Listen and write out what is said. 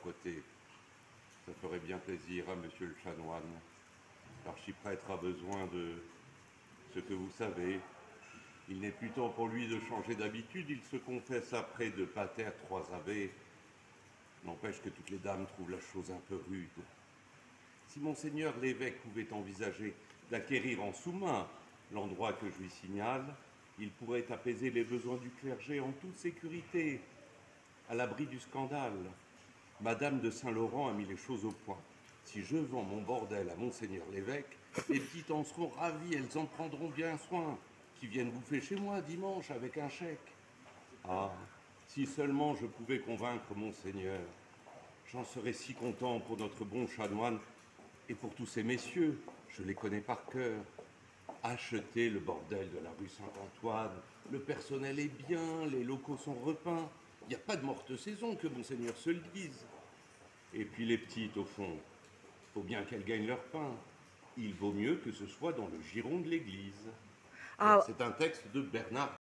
côté. Ça ferait bien plaisir à monsieur le chanoine. L'archiprêtre a besoin de ce que vous savez. Il n'est plus temps pour lui de changer d'habitude, il se confesse après de pater 3 ave. N'empêche que toutes les dames trouvent la chose un peu rude. Si monseigneur l'évêque pouvait envisager d'acquérir en sous-main l'endroit que je lui signale, il pourrait apaiser les besoins du clergé en toute sécurité, à l'abri du scandale. Madame de Saint-Laurent a mis les choses au point. Si je vends mon bordel à monseigneur l'évêque, les petites en seront ravies, elles en prendront bien soin, qui viennent bouffer chez moi dimanche avec un chèque. Ah, si seulement je pouvais convaincre monseigneur, j'en serais si content pour notre bon chanoine et pour tous ces messieurs, je les connais par cœur. Achetez le bordel de la rue Saint-Antoine, le personnel est bien, les locaux sont repeints, il n'y a pas de morte saison, que monseigneur se le dise. Et puis les petites, au fond, faut bien qu'elles gagnent leur pain. Il vaut mieux que ce soit dans le giron de l'église. Ah, C'est un texte de Bernard